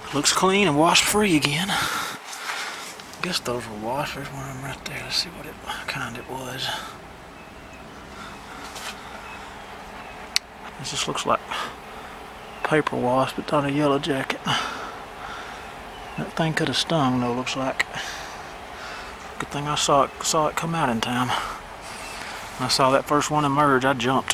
Looks clean and wasp free again. I guess those were wasps. There's one of them right there. Let's see what kind it was. This just looks like paper wasp, but on a yellow jacket. That thing could have stung though, looks like. Good thing I saw it come out in time. When I saw that first one emerge, I jumped.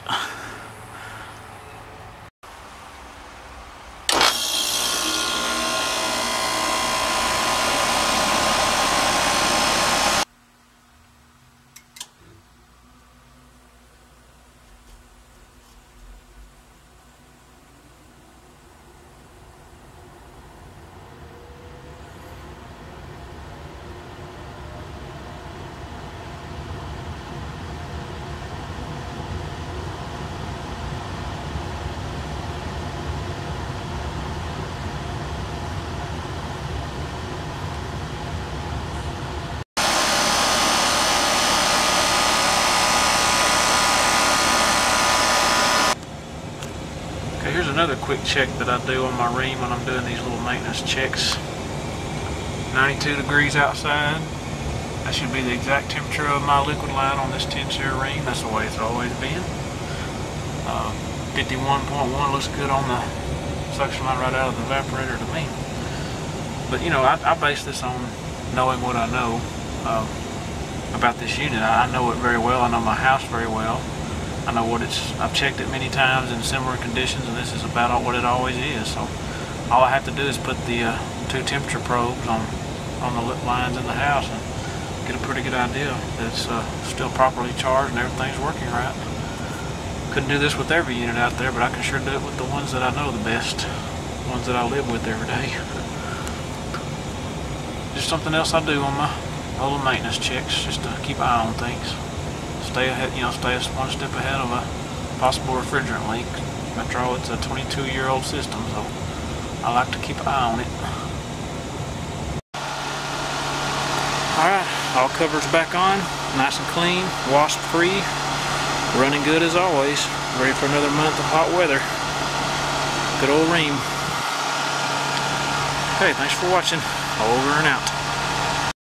Here's another quick check that I do on my Rheem when I'm doing these little maintenance checks. 92 degrees outside. That should be the exact temperature of my liquid line on this 10-series Rheem. That's the way it's always been. 51.1 looks good on the suction line right out of the evaporator to me. But you know, I base this on knowing what I know about this unit. I know it very well. I know my house very well. I know what I've checked it many times in similar conditions, and this is about what it always is. So all I have to do is put the 2 temperature probes on the lip lines in the house and get a pretty good idea that it's still properly charged and everything's working right. Couldn't do this with every unit out there, but I can sure do it with the ones that I know the best, ones that I live with every day. Just something else I do on my little maintenance checks, just to keep an eye on things. Stay ahead, stay one step ahead of a possible refrigerant leak. After all, it's a 22-year-old system, so I like to keep an eye on it. Alright, all covers back on, nice and clean, wasp free, running good as always, ready for another month of hot weather. Good old Rheem. Okay, thanks for watching. Over and out.